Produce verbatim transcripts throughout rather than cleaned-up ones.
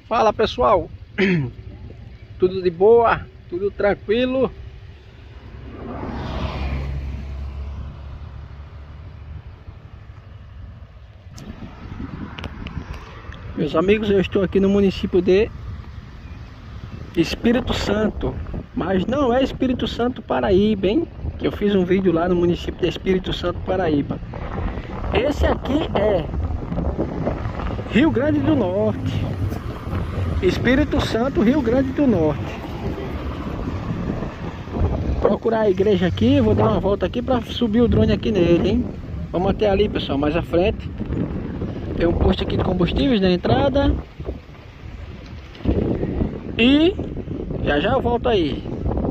Fala pessoal, tudo de boa, tudo tranquilo. Meus amigos, eu estou aqui no município de Espírito Santo, mas não é Espírito Santo Paraíba, hein? Que eu fiz um vídeo lá no município de Espírito Santo Paraíba. Esse aqui é Rio Grande do Norte. Espírito Santo, Rio Grande do Norte. Procurar a igreja aqui, vou dar uma volta aqui para subir o drone aqui nele, hein? Vamos até ali, pessoal, mais à frente. Tem um posto aqui de combustíveis na entrada. E já já eu volto aí.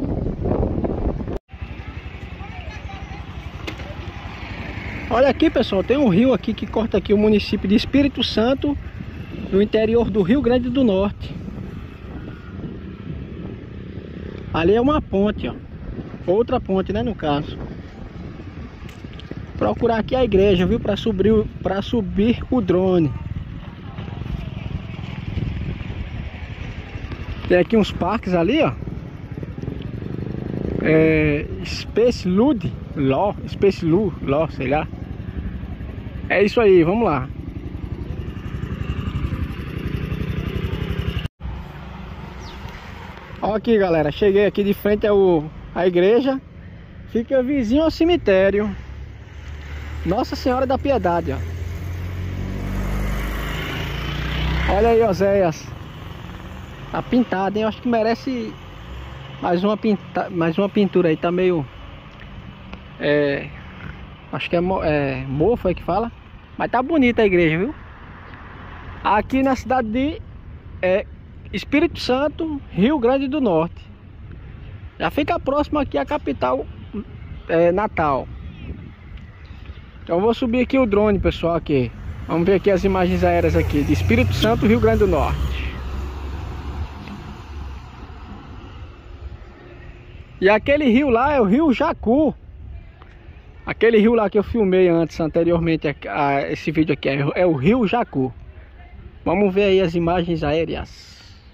Olha aqui, pessoal, tem um rio aqui que corta aqui o município de Espírito Santo, no interior do Rio Grande do Norte. Ali é uma ponte, ó. Outra ponte, né, no caso. Procurar aqui a igreja, viu, para subir, para subir o drone. Tem aqui uns parques ali, ó. É, Space Lud, Ló, Space Lu, Ló, sei lá. É isso aí, vamos lá. Ó aqui, galera, cheguei aqui de frente ao, à igreja. Fica vizinho ao cemitério Nossa Senhora da Piedade, ó. Olha aí, Oséias. Tá pintado, hein? Eu acho que merece mais uma, pinta... mais uma pintura aí. Tá meio... É... Acho que é, mo... é mofo aí que fala. Mas tá bonita a igreja, viu? Aqui na cidade de... É... Espírito Santo, Rio Grande do Norte. Já fica próximo aqui a capital, é, Natal. Então eu vou subir aqui o drone, pessoal, aqui. Vamos ver aqui as imagens aéreas aqui de Espírito Santo, Rio Grande do Norte. E aquele rio lá é o Rio Jacu. Aquele rio lá que eu filmei antes, anteriormente a, a esse vídeo aqui, é, é o Rio Jacu. Vamos ver aí as imagens aéreas.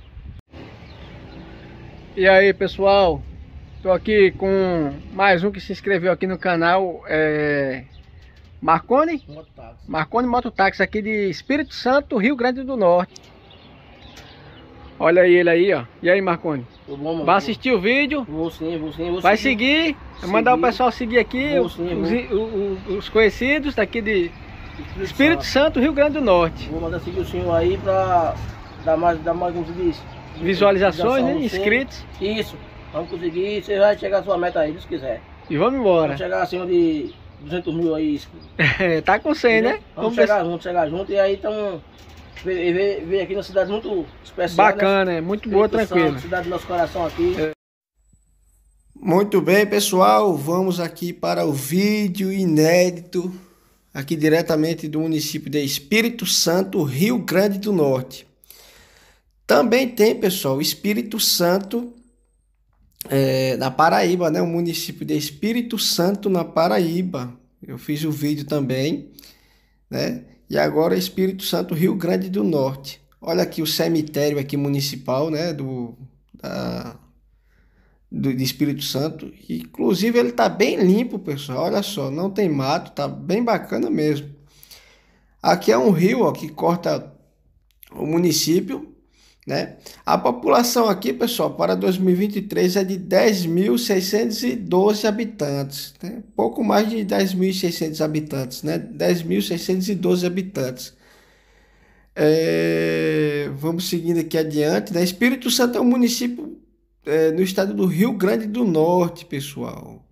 E aí, pessoal, tô aqui com mais um que se inscreveu aqui no canal, é... Marconi? Mototáxi. Marconi Mototáxi, aqui de Espírito Santo, Rio Grande do Norte. Olha aí ele aí, ó. E aí, Marconi? Tudo bom, mano? Vai assistir o vídeo? Vou sim, vou sim. Vou Vai seguir? seguir. Mandar o pessoal seguir aqui, vou, sim, os, os, os conhecidos daqui de Espírito, Espírito Santo. Santo, Rio Grande do Norte. Vou mandar seguir o senhor aí pra dar mais, dar mais uns vídeos. Visualizações, né? Inscritos. Isso, vamos conseguir. Você vai chegar a sua meta aí, se quiser. E vamos embora. Vamos chegar acima de duzentos mil aí. É, tá com cem, né? Vamos, vamos chegar ver... junto, chegar junto. E aí então ver aqui na cidade muito especial. Bacana, né? É muito boa, tranquila. Cidade do nosso coração aqui. É. Muito bem, pessoal. Vamos aqui para o vídeo inédito. Aqui diretamente do município de Espírito Santo, Rio Grande do Norte. Também tem, pessoal, Espírito Santo é, na Paraíba, né? O município de Espírito Santo na Paraíba. Eu fiz o vídeo também, né? E agora Espírito Santo, Rio Grande do Norte. Olha aqui o cemitério aqui municipal, né? Do, da, do de Espírito Santo. Inclusive ele tá bem limpo, pessoal. Olha só, não tem mato, tá bem bacana mesmo. Aqui é um rio, ó, que corta o município. Né? A população aqui, pessoal, para dois mil e vinte e três é de dez mil seiscentos e doze habitantes, né? Pouco mais de dez mil e seiscentos habitantes, né? dez mil seiscentos e doze habitantes. É... Vamos seguindo aqui adiante, né? Espírito Santo é um município é, no estado do Rio Grande do Norte, pessoal.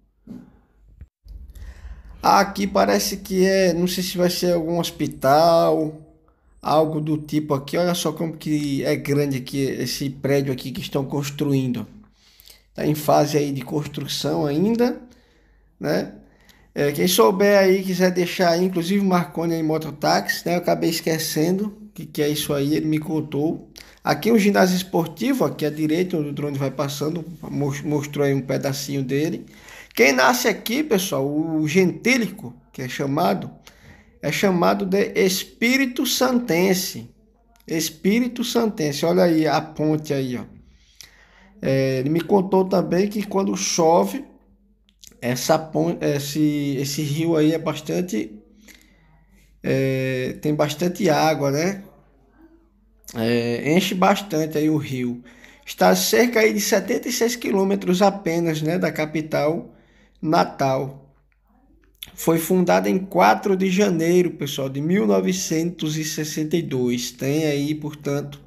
Aqui parece que é, não sei se vai ser algum hospital, algo do tipo aqui. Olha só como que é grande aqui esse prédio aqui que estão construindo. Está em fase aí de construção ainda, né? É, quem souber aí, quiser deixar aí, inclusive Marconi aí, Mototáxi, né? Eu acabei esquecendo o que, que é isso aí, ele me contou. Aqui um ginásio esportivo, aqui à direita, onde o drone vai passando, mostrou aí um pedacinho dele. Quem nasce aqui, pessoal, o gentílico, que é chamado, é chamado de Espírito Santense. Espírito Santense. Olha aí a ponte aí, ó. É, ele me contou também que quando chove, essa ponte, esse, esse rio aí é bastante, é, tem bastante água, né? É, enche bastante aí o rio. Está a cerca aí de setenta e seis quilômetros apenas, né, da capital Natal. Foi fundada em quatro de janeiro, pessoal, de mil novecentos e sessenta e dois. Tem aí, portanto,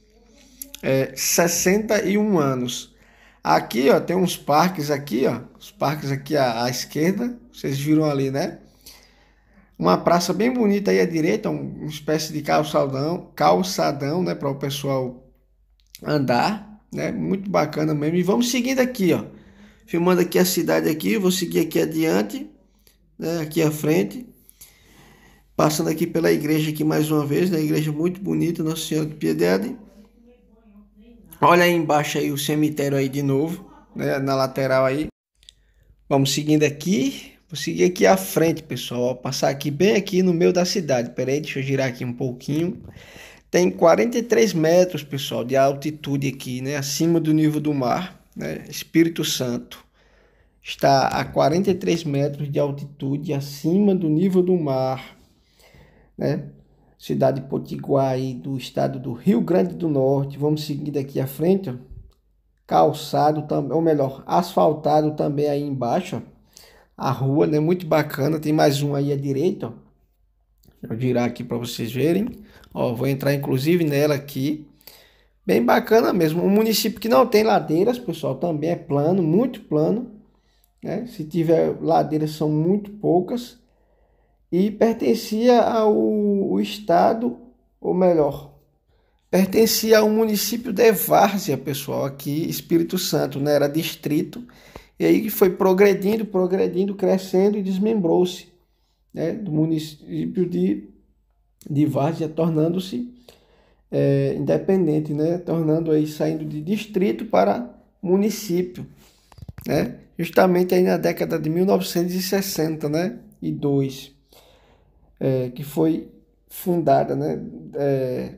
é, sessenta e um anos. Aqui, ó, tem uns parques aqui, ó, os parques aqui à, à esquerda, vocês viram ali, né? Uma praça bem bonita aí à direita, um- uma espécie de calçadão, calçadão, né, para o pessoal andar, né? Muito bacana mesmo. E vamos seguindo aqui, ó. Filmando aqui a cidade aqui, vou seguir aqui adiante, né, aqui à frente. Passando aqui pela igreja aqui mais uma vez, né? Igreja muito bonita, Nossa Senhora de Piedade. Olha aí embaixo aí o cemitério aí de novo, né? Na lateral aí. Vamos seguindo aqui. Vou seguir aqui à frente, pessoal. Ó, passar aqui bem aqui no meio da cidade. Pera aí, deixa eu girar aqui um pouquinho. Tem quarenta e três metros, pessoal, de altitude aqui, né? Acima do nível do mar, né? Espírito Santo está a quarenta e três metros de altitude acima do nível do mar, né? Cidade Potiguar aí do estado do Rio Grande do Norte. Vamos seguir aqui à frente, ó. Calçado também, ou melhor, asfaltado também aí embaixo, ó. A rua, né? Muito bacana. Tem mais um aí à direita, ó. Vou girar aqui para vocês verem. Ó, vou entrar inclusive nela aqui. Bem bacana mesmo. Um município que não tem ladeiras, pessoal, também é plano, muito plano, né? Se tiver ladeiras são muito poucas. E pertencia ao, ao estado, ou melhor, pertencia ao município de Várzea, pessoal, aqui, Espírito Santo, né? Era distrito. E aí foi progredindo, progredindo, crescendo e desmembrou-se, né? Do município de, de Várzea, tornando-se é, independente, né? Tornando aí, saindo de distrito para município, né? Justamente aí na década de mil novecentos e sessenta, né? E dois, é, que foi fundada, né? É,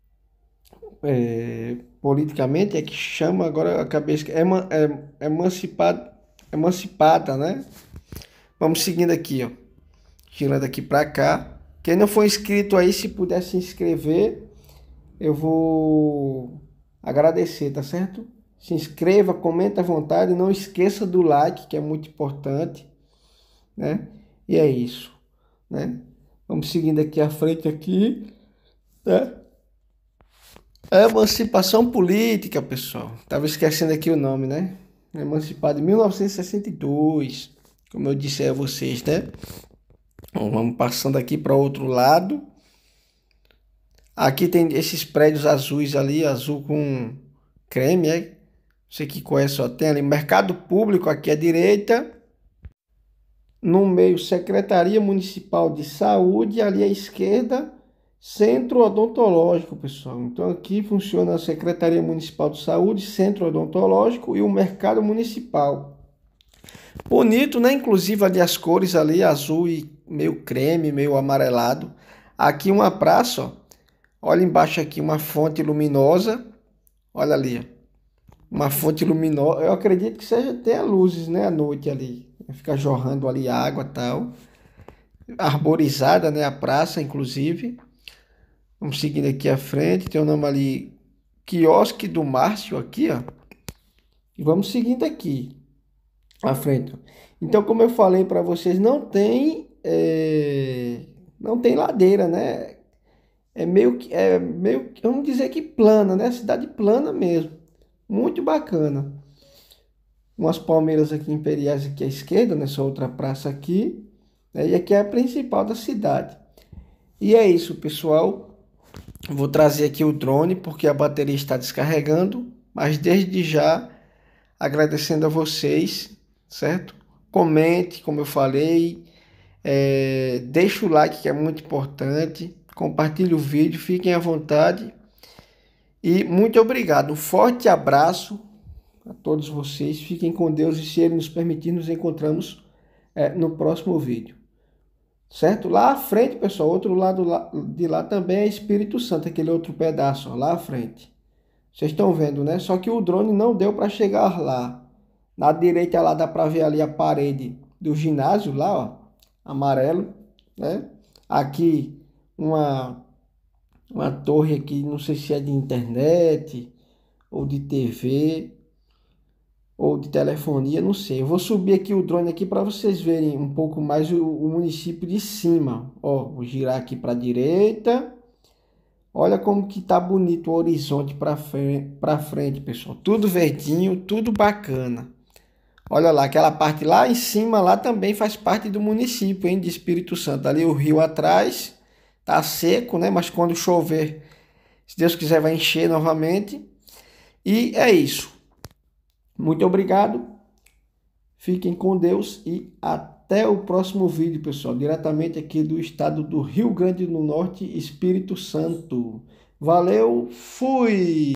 é, politicamente é que chama agora a cabeça é, é, emancipada, emancipada, né? Vamos seguindo aqui, ó, girando aqui para cá. Quem não for inscrito aí, se puder se inscrever, eu vou agradecer, tá certo? Se inscreva, comenta à vontade, não esqueça do like, que é muito importante, né? E é isso, né? Vamos seguindo aqui à frente aqui, né? Emancipação política, pessoal. Tava esquecendo aqui o nome, né? Emancipado em mil novecentos e sessenta e dois, como eu disse a vocês, né? Bom, vamos passando aqui para outro lado. Aqui tem esses prédios azuis ali, azul com creme, é? Você que conhece, ó, tem ali Mercado Público aqui à direita. No meio, Secretaria Municipal de Saúde, ali à esquerda, Centro Odontológico, pessoal. Então aqui funciona a Secretaria Municipal de Saúde, Centro Odontológico e o Mercado Municipal. Bonito, né? Inclusive ali as cores ali, azul e meio creme, meio amarelado. Aqui uma praça, ó. Olha embaixo aqui uma fonte luminosa. Olha ali, ó. Uma fonte luminosa. Eu acredito que seja até luzes, né? À noite ali. Fica jorrando ali água e tal. Arborizada, né? A praça, inclusive. Vamos seguindo aqui à frente. Tem o nome ali, Quiosque do Márcio, aqui, ó. E vamos seguindo aqui à frente. Então, como eu falei para vocês, não tem, é... não tem ladeira, né? É meio que, é meio que, vamos dizer que plana, né? Cidade plana mesmo. Muito bacana. Umas palmeiras aqui imperiais aqui à esquerda, nessa outra praça aqui. Né? E aqui é a principal da cidade. E é isso, pessoal. Vou trazer aqui o drone porque a bateria está descarregando. Mas desde já, agradecendo a vocês, certo? Comente, como eu falei. É, deixa o like que é muito importante. Compartilhe o vídeo, fiquem à vontade. E muito obrigado. Um forte abraço a todos vocês. Fiquem com Deus e se Ele nos permitir, nos encontramos é, no próximo vídeo. certo? Lá à frente, pessoal, outro lado de lá também é Espírito Santo, aquele outro pedaço, ó, lá à frente. Vocês estão vendo, né? Só que o drone não deu para chegar lá. Na direita lá dá para ver ali a parede do ginásio lá, ó, amarelo, né? Aqui uma uma torre aqui, não sei se é de internet ou de T V ou de telefonia, não sei. Eu vou subir aqui o drone aqui para vocês verem um pouco mais o, o município de cima. Ó, vou girar aqui para a direita. Olha como que tá bonito o horizonte para frente, para frente, pessoal. Tudo verdinho, tudo bacana. Olha lá, aquela parte lá em cima lá também faz parte do município, hein, de Espírito Santo. Ali o rio atrás tá seco, né? Mas quando chover, se Deus quiser, vai encher novamente. E é isso. Muito obrigado. Fiquem com Deus e até o próximo vídeo, pessoal. Diretamente aqui do estado do Rio Grande do Norte, Espírito Santo. Valeu, fui!